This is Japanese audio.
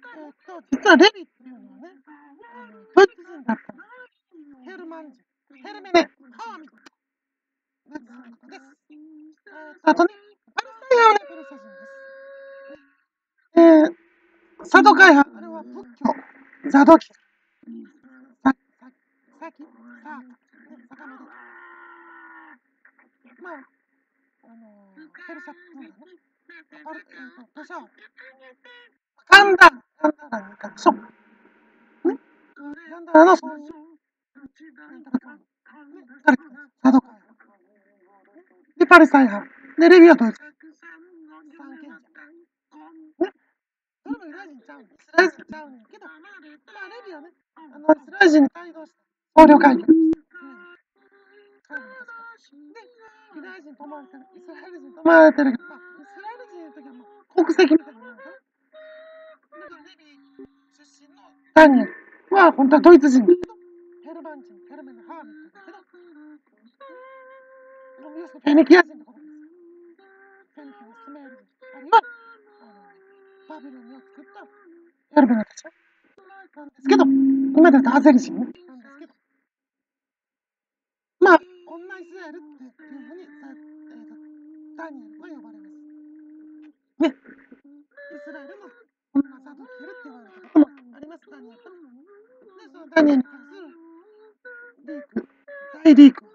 実はレビっていうのはね、ドイツ人だったんです。ヘルマン人、ヘルメネ・ハーミットが人物です。あとね、パルサイ派はね、ペルシャ人です。サドカイ派、あれは仏教、ザドキル、サキ、サータ、ね、魚で、まあ、ペルシャ文化ね、ペシャワ、ガンダーラにいたでしょ。ね、ガンダーラのそういう、なんたらかん、ね、誰かサドカイ派。で、パルサイ派。で、レビはドイツ。三賢者。ね、それもユダヤ人ちゃうんで、イスラエル人ちゃうねんけど、まあ、レビはね、イスラエル人に帯同して、総領会議をして、彼も確かで、ユダヤ人と思われてる、イスラエル人と思われてるけど、まあ、イスラエル人の時は、まあ、国籍みたいなものかな。だから、レビ出身のダニエルは、本当はドイツ人だけど、ヘルマン人、ヘルメン・ハーミットだけど、要するにフェニキア人ってことです。フェニキアのスメール人、あるいは、バビロンを作ったヘルメネたちなんですけど、今だとアゼリ人ね、なんですけど、まあ、女イスラエルっていうふうに、ダニエルは呼ばれます。ね、イスラエルの女ザドキエルって言われたこともあります、ダニエル。で、そのダニエルに関するリーク、大リーク